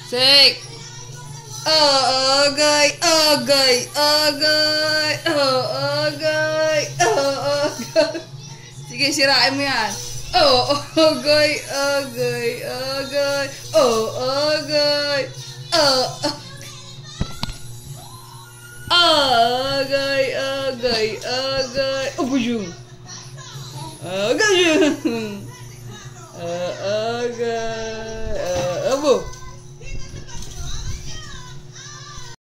Zeke! Ogoy! Ogoy! Ogoy! Ogoy! Ogoy! Sige, sirain mo yan. Ogoy! Ogoy! Ogoy! Ogoy! Ogoy! Ogoy! Ogoy! Ogoy! Ogoy!